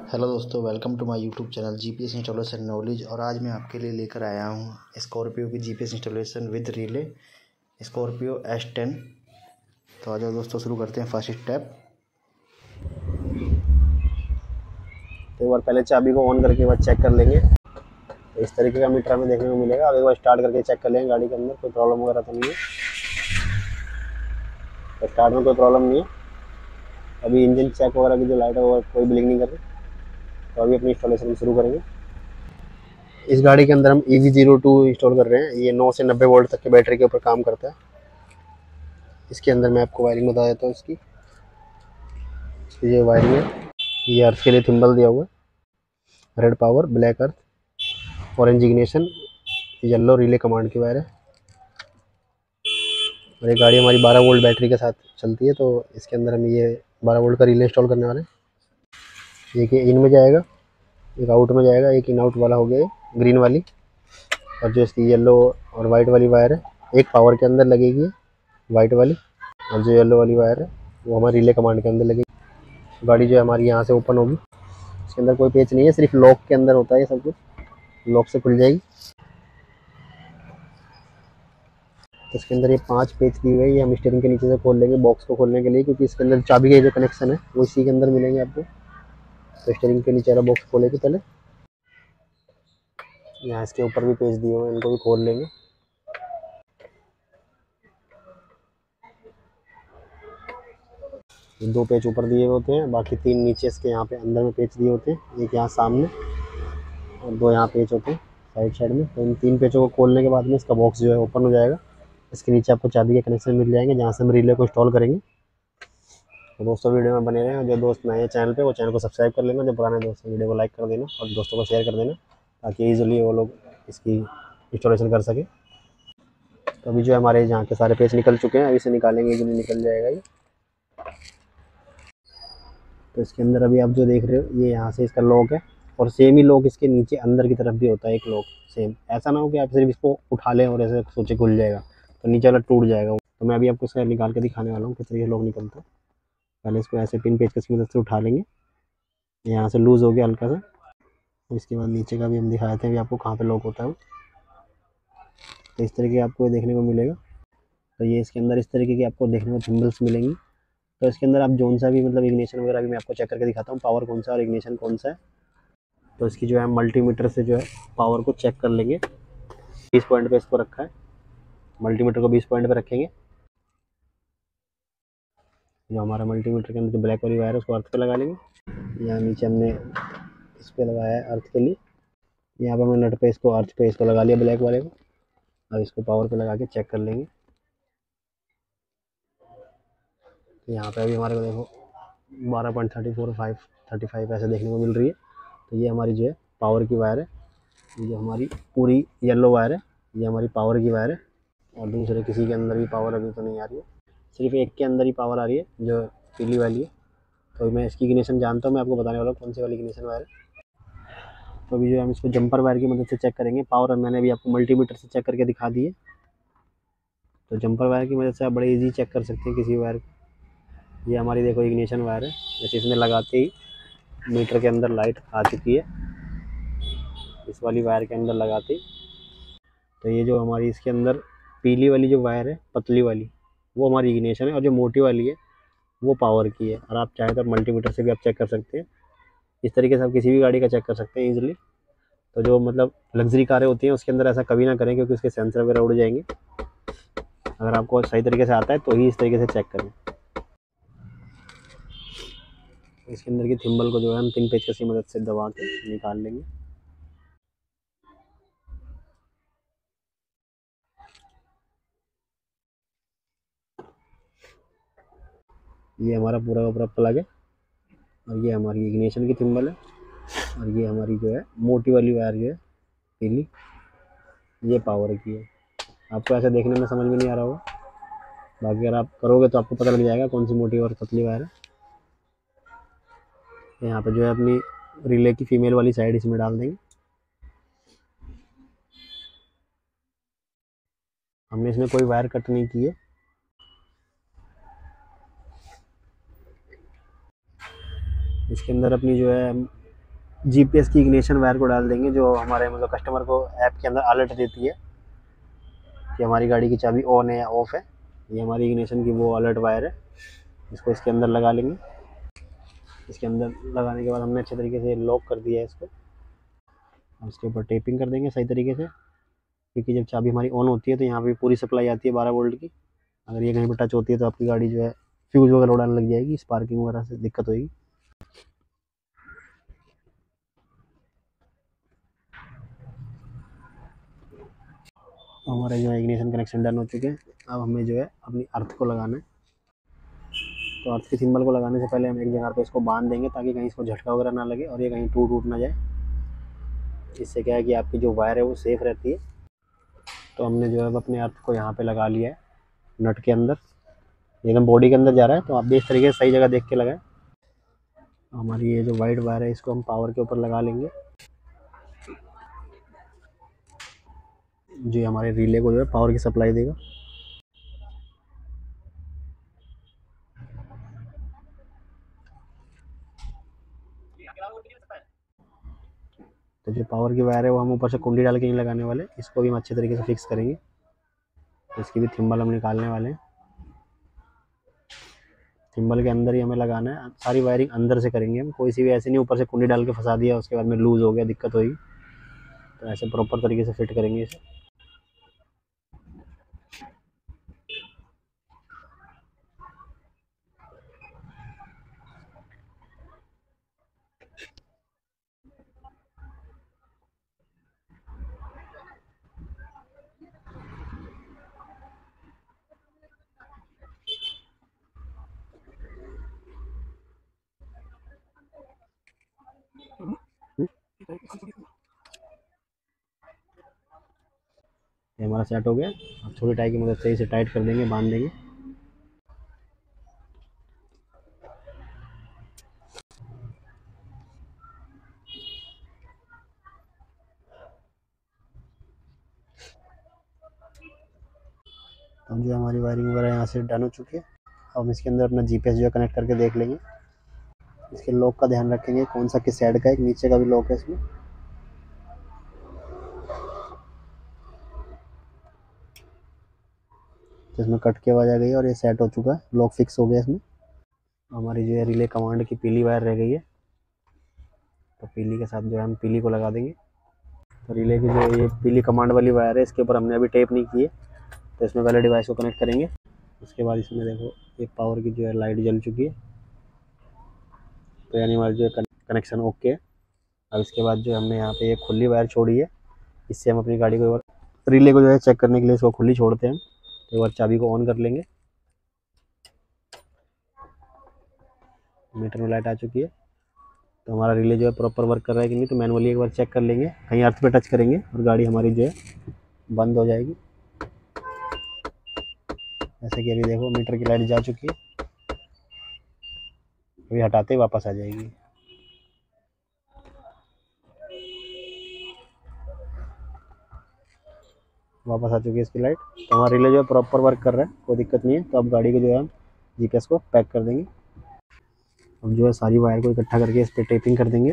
Hello दोस्तों, welcome to my YouTube channel GPS installation knowledge. और आज मैं आपके लिए लेकर आया हूँ स्कॉर्पियो की GPS installation with relay Scorpio S10। तो आ जाओ दोस्तों, शुरू करते हैं फर्स्ट स्टेप। तो एक बार पहले चाबी को ऑन करके बाद चेक कर लेंगे। तो इस तरीके का मीटर हमें देखने को मिलेगा। अब एक बार स्टार्ट करके चेक कर लेंगे गाड़ी के अंदर कोई प्रॉब्लम वगैरह तो नहीं है। तो स्टार्ट में कोई प्रॉब्लम नहीं है। अभी इंजन चेक वगैरह की जो लाइट है वो कोई ब्लिंक नहीं कर रही। तो अभी अपनी इंस्टॉलेशन शुरू करेंगे। इस गाड़ी के अंदर हम EV02 इंस्टॉल कर रहे हैं। ये 9 से 90 वोल्ट तक की बैटरी के ऊपर काम करता है। इसके अंदर मैं आपको वायरिंग बता देता हूँ इसकी। ये वायरिंग है। ये अर्थ के लिए थिम्बल दिया हुआ है। Red power, black earth, orange ignition, yellow relay command की वायर है। और ये गाड़ी हमारी 12 वोल्ट बैटरी के साथ चलती है। तो इसके अंदर हम ये 12 वोल्ट का रिले इंस्टॉल करने वाले हैं। एक इन में जाएगा, एक आउट में जाएगा। एक इन आउट वाला हो गया ग्रीन वाली, और जो इसकी येलो और वाइट वाली वायर है एक पावर के अंदर लगेगी वाइट वाली, और जो येलो वाली वायर है वो हमारी रिले कमांड के अंदर लगेगी। गाड़ी जो है हमारी यहाँ से ओपन होगी। इसके अंदर कोई पेच नहीं है, सिर्फ लॉक के अंदर होता है ये सब कुछ। लॉक से खुल जाएगी। तो इसके अंदर ये 5 पेच दी हुई है। ये हम स्टीयरिंग के नीचे से खोल लेंगे बॉक्स को खोलने के लिए, क्योंकि इसके अंदर चाबी के जो कनेक्शन है वो इसी के अंदर मिलेंगे आपको। तो स्टीयरिंग के नीचे वाला बॉक्स खोलेंगे पहले। यहाँ इसके ऊपर भी पेच दिए हुए हैं, इनको भी खोल लेंगे। ये 2 पेच ऊपर दिए होते हैं, बाकी 3 नीचे इसके यहाँ पे अंदर में पेच दिए होते हैं। एक यहाँ सामने और 2 यहाँ पेच होते हैं साइड साइड में। तो इन 3 पेचों को खोलने के बाद में इसका बॉक्स जो है ओपन हो जाएगा। इसके नीचे आपको चाबी के कनेक्शन मिल जाएंगे जहाँ से हम रिले को इंस्टॉल करेंगे। तो दोस्तों वीडियो में बने रहें। जो दोस्त नए हैं चैनल पे वो चैनल को सब्सक्राइब कर लेना। जो पुराने दोस्त हैं वीडियो को लाइक कर देना और दोस्तों को शेयर कर देना, ताकि ईजिली वो लोग इसकी इंस्टॉलेशन कर सके। तो अभी जो है हमारे यहाँ के सारे पेच निकल चुके हैं। अभी से निकालेंगे, ईजिली निकल जाएगा ये। तो इसके अंदर अभी आप जो देख रहे हो ये यहाँ से इसका लॉक है, और सेम ही लॉक इसके नीचे अंदर की तरफ भी होता है एक लॉक सेम। ऐसा ना हो कि आप सिर्फ इसको उठा लें और ऐसे सोचे खुल जाएगा, तो नीचे वाला टूट जाएगा। तो मैं अभी आपको इसका निकाल के दिखाने वाला हूँ किस तरीके से लॉक निकलता है। पहले इसको ऐसे पिन पेचकस की मदद से उठा लेंगे। यहाँ से लूज़ हो गया हल्का सा। इसके बाद नीचे का भी हम दिखा देते हैं कि आपको कहाँ पे लॉक होता है। तो इस तरीके आपको देखने को मिलेगा। तो ये इसके अंदर इस तरीके की आपको देखने को सिम्बल्स मिलेंगी। तो इसके अंदर आप जोन सा भी मतलब इग्निशन वगैरह भी मैं आपको चेक करके दिखाता हूँ, पावर कौन सा और इग्निशन कौन सा है। तो इसकी जो है मल्टीमीटर से जो है पावर को चेक कर लेंगे। 20 पॉइंट पे इसको रखा है। मल्टीमीटर को 20 पॉइंट पे रखेंगे। जो हमारा मल्टीमीटर के अंदर जो ब्लैक वाली वायर है उसको अर्थ पे लगा लेंगे। यहाँ नीचे हमने इस पे लगाया है अर्थ के लिए। यहाँ पे हमने नट पे इसको अर्थ पे इसको लगा लिया ब्लैक वाले को। अब इसको पावर पे लगा के चेक कर लेंगे। तो यहाँ पे अभी हमारे को देखो 12.34 ऐसे देखने को मिल रही है। तो ये हमारी जो है पावर की वायर है। ये जो हमारी पूरी येलो वायर है ये हमारी पावर की वायर है। और दूसरे किसी के अंदर भी पावर अभी तो नहीं आ रही है, सिर्फ एक के अंदर ही पावर आ रही है जो पीली वाली है। तो मैं इसकी इग्निशन जानता हूँ, मैं आपको बताने वाला हूँ कौन सी वाली इग्निशन वायर है। तो अभी जो हम इसको जंपर वायर की मदद से चेक करेंगे। पावर मैंने अभी आपको मल्टीमीटर से चेक करके दिखा दी है। तो जंपर वायर की मदद से आप बड़े ईजी चेक कर सकते हैं किसी वायर को। ये हमारी देखो इग्निशन वायर है। जैसे इसमें लगाते ही मीटर के अंदर लाइट आ चुकी है, इस वाली वायर के अंदर लगाते ही। तो ये जो हमारी इसके अंदर पीली वाली जो वायर है पतली वाली वो हमारी इग्निशन है, और जो मोटी वाली है वो पावर की है। और आप चाहें तो मल्टीमीटर से भी आप चेक कर सकते हैं। इस तरीके से आप किसी भी गाड़ी का चेक कर सकते हैं ईजिली। तो जो मतलब लग्जरी कारें होती हैं उसके अंदर ऐसा कभी ना करें, क्योंकि उसके सेंसर वगैरह उड़ जाएंगे। अगर आपको सही तरीके से आता है तो ही इस तरीके से चेक करें। इसके अंदर की थिम्बल को जो है हम 3 पेचकस की मदद से दबा के निकाल लेंगे। ये हमारा पूरा का पूरा प्लग है, और ये हमारी इग्निशन की थिम्बल है। और ये हमारी जो है मोटी वाली वायर जो है पीली, ये पावर की है। आपको ऐसे देखने में समझ में नहीं आ रहा होगा, बाकी अगर आप करोगे तो आपको पता लग जाएगा कौन सी मोटी और पतली वायर है। यहाँ पे जो है अपनी रिले की फीमेल वाली साइड इसमें डाल देंगे। हमने इसमें कोई वायर कट नहीं की है। इसके अंदर अपनी जो है जीपीएस की इग्निशन वायर को डाल देंगे, जो हमारे मतलब कस्टमर को ऐप के अंदर अलर्ट देती है कि हमारी गाड़ी की चाबी ऑन है या ऑफ है। ये हमारी इग्निशन की वो अलर्ट वायर है, इसको इसके अंदर लगा लेंगे। इसके अंदर लगाने के बाद हमने अच्छे तरीके से लॉक कर दिया है इसको। इसके ऊपर टेपिंग कर देंगे सही तरीके से, क्योंकि जब चाबी हमारी ऑन होती है तो यहाँ पे पूरी सप्लाई आती है 12 वोल्ट की। अगर ये कहीं पर टच होती है तो आपकी गाड़ी जो है फ्यूज़ वगैरह उड़ाने लग जाएगी, स्पार्किंग वगैरह से दिक्कत होगी। हमारा जो है इग्निशन कनेक्शन डन हो चुके हैं। अब हमें जो है अपनी अर्थ को लगाना है। तो अर्थ के सिंबल को लगाने से पहले हम एक जगह पे इसको बांध देंगे, ताकि कहीं इसको झटका वगैरह ना लगे और ये कहीं टूट ना जाए। इससे क्या है कि आपकी जो वायर है वो सेफ़ रहती है। तो हमने जो है अपने अर्थ को यहाँ पे लगा लिया है नट के अंदर, एकदम बॉडी के अंदर जा रहा है। तो आप भी इस तरीके से सही जगह देख के लगाएं। हमारी ये जो वाइट वायर है इसको हम पावर के ऊपर लगा लेंगे, जो हमारे रिले को जो है पावर की सप्लाई देगा। तो जो पावर की वायर है वो हम ऊपर से कुंडी डाल के नहीं लगाने वाले, इसको भी हम अच्छे तरीके से फिक्स करेंगे। तो इसकी भी थिम्बल हम निकालने वाले हैं। थिम्बल के अंदर ही हमें लगाना है, सारी वायरिंग अंदर से करेंगे हम, कोई सी भी ऐसे नहीं ऊपर से कुंडी डाल के फंसा दिया उसके बाद में लूज़ हो गया दिक्कत होगी। तो ऐसे प्रॉपर तरीके से फिट करेंगे इसे। ये हमारा सेट हो गया। अब छोटी टाई की मदद से इसे टाइट कर देंगे, बांध देंगे। अब जो हमारी वायरिंग वगैरह यहाँ से डन हो चुकी है। अब हम इसके अंदर अपना जीपीएस जो है कनेक्ट करके देख लेंगे। इसके लॉक का ध्यान रखेंगे, कौन सा किस साइड का है, एक नीचे का भी लॉक है इसमें। तो इसमें कट की आवाज़ आ गई है और ये सेट हो चुका है, लॉक फिक्स हो गया इसमें। हमारी जो है रिले कमांड की पीली वायर रह गई है, तो पीली के साथ जो है हम पीली को लगा देंगे। तो रिले की जो ये पीली कमांड वाली वायर है इसके ऊपर हमने अभी टेप नहीं की है, तो इसमें पहले डिवाइस को कनेक्ट करेंगे। उसके बाद इसमें देखो एक पावर की जो है लाइट जल चुकी है, तो यानी हमारी जो है कनेक्शन ओके है। अब इसके बाद जो हमने यहाँ पे एक खुली वायर छोड़ी है, इससे हम अपनी गाड़ी को एक बार रिले को जो है चेक करने के लिए इसको खुली छोड़ते हैं। तो एक बार चाबी को ऑन कर लेंगे। मीटर में लाइट आ चुकी है। तो हमारा रिले जो है प्रॉपर वर्क कर रहा है कि नहीं, तो मैनुअली एक बार चेक कर लेंगे। कहीं अर्थ पे टच करेंगे और गाड़ी हमारी जो है बंद हो जाएगी। जैसे कि अभी देखो मीटर की लाइट जा चुकी है, अभी हटाते ही वापस आ जाएगी। वापस आ चुकी है इसकी लाइट। तो हमारा रिले जो है प्रॉपर वर्क कर रहा है, कोई दिक्कत नहीं है। तो अब गाड़ी को जो है हम जीपीएस को पैक कर देंगे। अब जो है सारी वायर को इकट्ठा करके इस पर टेपिंग कर देंगे।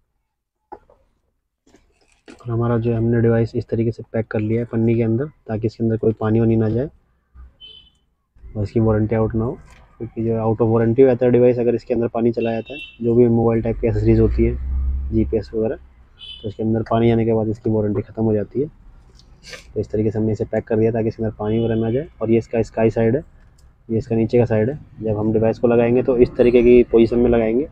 और हमारा जो है हमने डिवाइस इस तरीके से पैक कर लिया है पन्नी के अंदर, ताकि इसके अंदर कोई पानी वानी ना जाए और इसकी वारंटी आउट ना हो, क्योंकि जो आउट ऑफ वारंटी रहता है डिवाइस अगर इसके अंदर पानी चला जाता है। जो भी मोबाइल टाइप की एसेसरीज होती है, जीपीएस वगैरह, तो इसके अंदर पानी आने के बाद इसकी वारंटी ख़त्म हो जाती है। तो इस तरीके से हमने इसे पैक कर दिया ताकि इसके अंदर पानी वगैरह ना जाए। और ये इसका स्काई साइड है, ये इसका नीचे का साइड है। जब हम डिवाइस को लगाएंगे तो इस तरीके की पोजीशन में लगाएंगे।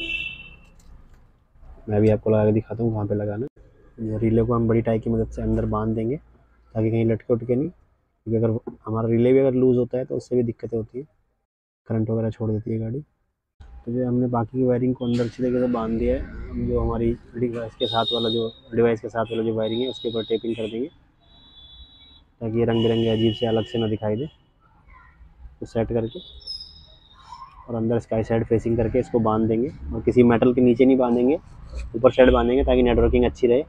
मैं भी आपको लगा के दिखाता हूँ कहाँ पे लगाना है। जो रिले को हम बड़ी टाई की मदद से अंदर बांध देंगे, ताकि कहीं लटके उटके नहीं, क्योंकि अगर हमारा रिले भी अगर लूज़ होता है तो उससे भी दिक्कतें होती है, करंट वगैरह छोड़ देती है गाड़ी। तो जो हमने बाकी की वायरिंग को अंदर अच्छी तरीके से बांध दिया है। हम जो हमारी डिवाइस के साथ वाला जो वायरिंग है उसके ऊपर टेपिंग कर देंगे, ताकि ये रंग बिरंगे अजीब से अलग से ना दिखाई दे। तो सेट करके और अंदर स्काई साइड फेसिंग करके इसको बांध देंगे, और किसी मेटल के नीचे नहीं बांधेंगे, ऊपर साइड बांधेंगे ताकि नेटवर्किंग अच्छी रहे।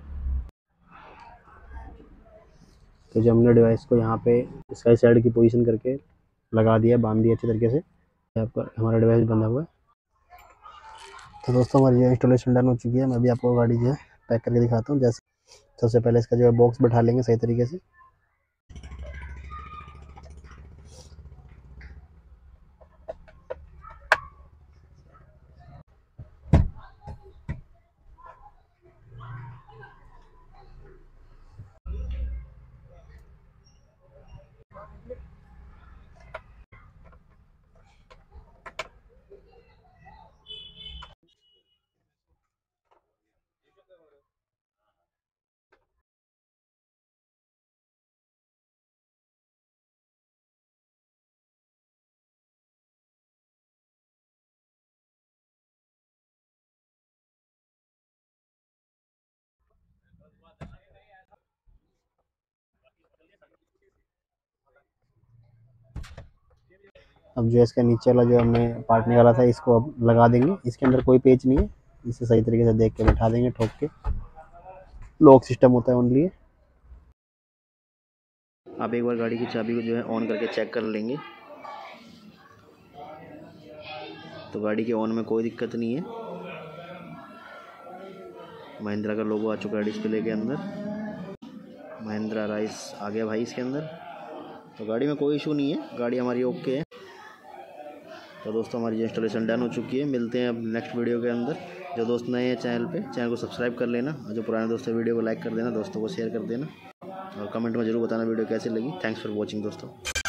तो जब हमने डिवाइस को यहाँ पे स्काई साइड की पोजीशन करके लगा दिया, बांध दिया अच्छी तरीके से, आपका हमारा डिवाइस बंधा हुआ है। तो दोस्तों हमारी जो इंस्टॉलेशन डन हो चुकी है। मैं भी आपको गाड़ी जो है पैक करके दिखाता हूँ। जैसे सबसे पहले इसका जो है बॉक्स बैठा लेंगे सही तरीके से। अब जो है इसका नीचे वाला जो हमने पार्ट निकाला था इसको अब लगा देंगे। इसके अंदर कोई पेच नहीं है, इसे सही तरीके से देख के बैठा देंगे ठोक के। लॉक सिस्टम होता है ओनली। आप एक बार गाड़ी की चाबी को जो है ऑन करके चेक कर लेंगे तो गाड़ी के ऑन में कोई दिक्कत नहीं है। महिंद्रा का लोगो आ चुका है डिस्प्ले के अंदर। महिंद्रा राइस आ गया भाई इसके अंदर। तो गाड़ी में कोई इशू नहीं है, गाड़ी हमारी ओके है। तो दोस्तों हमारी इंस्टॉलेशन डन हो चुकी है। मिलते हैं अब नेक्स्ट वीडियो के अंदर। जो दोस्त नए हैं चैनल पे, चैनल को सब्सक्राइब कर लेना और जो पुराने दोस्त हैं वीडियो को लाइक कर देना, दोस्तों को शेयर कर देना और कमेंट में ज़रूर बताना वीडियो कैसी लगी। थैंक्स फॉर वॉचिंग दोस्तों।